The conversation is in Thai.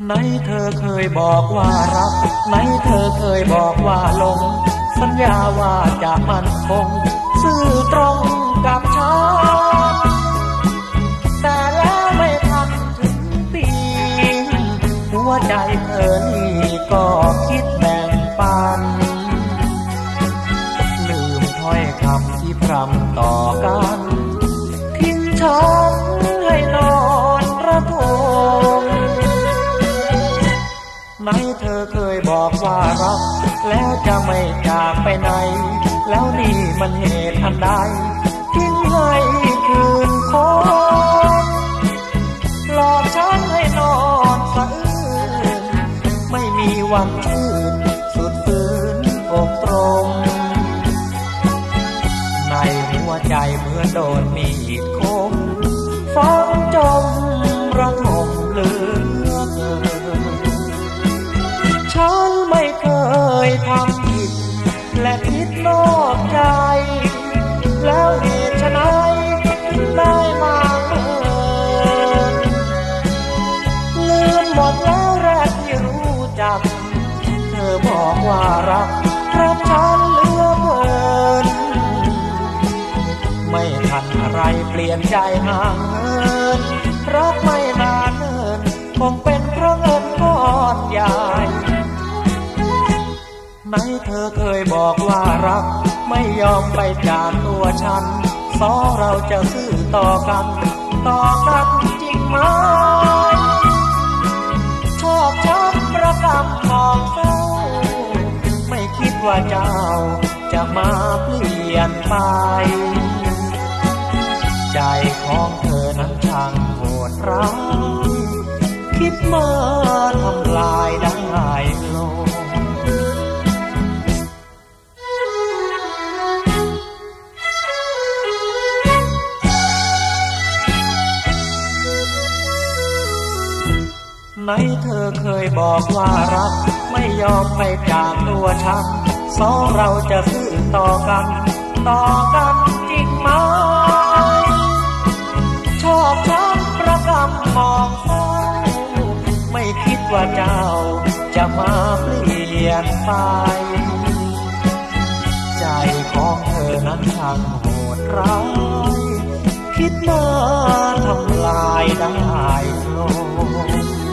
ไหนเธอเคยบอกว่ารักไหนเธอเคยบอกว่าหลงสัญญาว่าจะมั่นคงซื่อตรงกับฉันแต่แล้วไม่ทันถึงปีหัวใจเธอนี่ก็คิดแบ่งปันลืมถ้อยคำที่พร่ำต่อกันทิ้งฉันให้นอนระทมไหนเธอเคยบอกว่ารักแล้วจะไม่จากไปไหนแล้วนี่มันเหตุอันใดทิ้งให้คืนคงหลอกฉันให้นอนสะอื้นไม่มีวันชื่นสุดฝืนอกตรงในหัวใจเหมือนโดนมีดคมฝังจมระทมเหลือเกินฉันไม่เคยทำผิดและคิดนอกใจแล้วเหตุไฉนถึงได้มาเมินลืมหมดแล้วแรกที่รู้จักเธอบอกว่ารักฉันเหลือเกินไม่ทันอะไรเปลี่ยนใจห่างเหินรักไม่นานเนินคงเป็นเพราะเงินก้อนใหญ่ไหนเธอเคยบอกว่ารักไม่ยอมไปจากตัวฉันสองเราจะซื่อต่อกันจริงไหมชอบช้ำประกำมองเศร้าไม่คิดว่าเจ้าจะมาเปลี่ยนไปใจของเธอนั้นช่างโหดร้ายคิดมาทำลายได้ลงไหนเธอเคยบอกว่ารักไม่ยอมไปจากตัวฉันสองเราจะซื่อต่อกันจริงไหมชอบช้ำประกำมองเศร้าไม่คิดว่าเจ้าจะมาเปลี่ยนไปใจของเธอนั้นช่างโหดร้ายคิดมาทำลายได้ลง